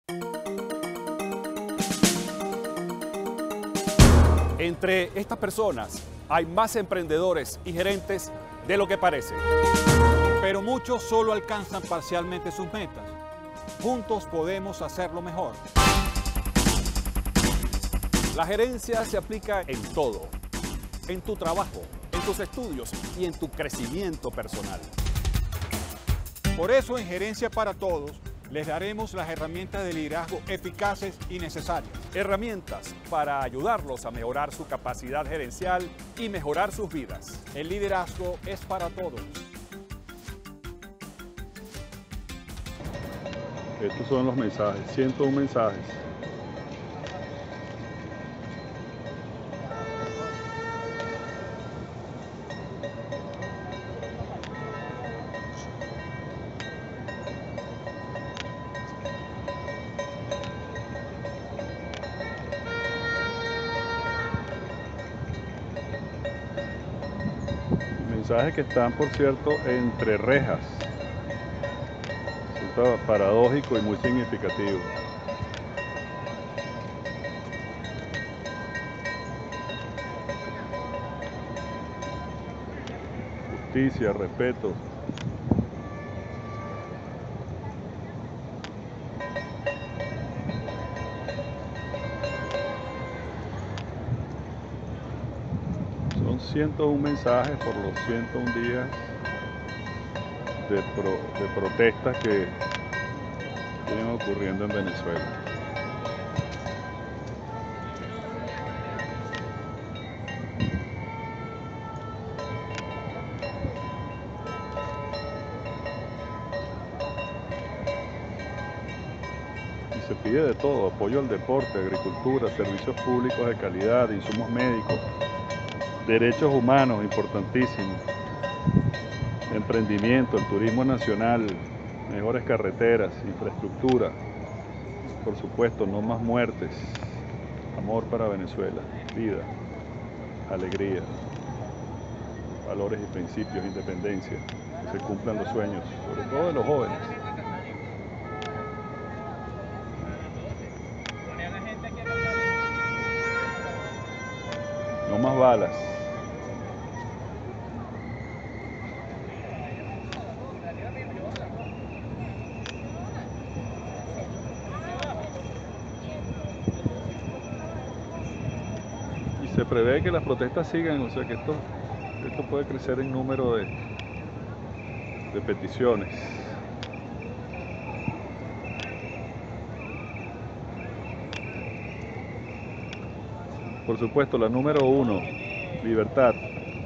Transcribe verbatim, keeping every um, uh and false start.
Entre estas personas hay más emprendedores y gerentes de lo que parece. Pero muchos solo alcanzan parcialmente sus metas. Juntos podemos hacerlo mejor. La gerencia se aplica en todo, en tu trabajo, en tus estudios y en tu crecimiento personal. Por eso en Gerencia para Todos les daremos las herramientas de liderazgo eficaces y necesarias. Herramientas para ayudarlos a mejorar su capacidad gerencial y mejorar sus vidas. El liderazgo es para todos. Estos son los mensajes, ciento uno mensajes. Mensajes que están, por cierto, entre rejas. Siento paradójico y muy significativo. Justicia, respeto. Son ciento uno mensajes por los ciento uno días de, pro, de protestas que vienen ocurriendo en Venezuela. Y se pide de todo: apoyo al deporte, agricultura, servicios públicos de calidad, insumos médicos, derechos humanos importantísimos, emprendimiento, el turismo nacional, mejores carreteras, infraestructura, por supuesto, no más muertes, amor para Venezuela, vida, alegría, valores y principios, independencia, que se cumplan los sueños, sobre todo de los jóvenes. No más balas. Y se prevé que las protestas sigan, o sea que esto, esto puede crecer en número de, de peticiones. Por supuesto, la número uno, libertad.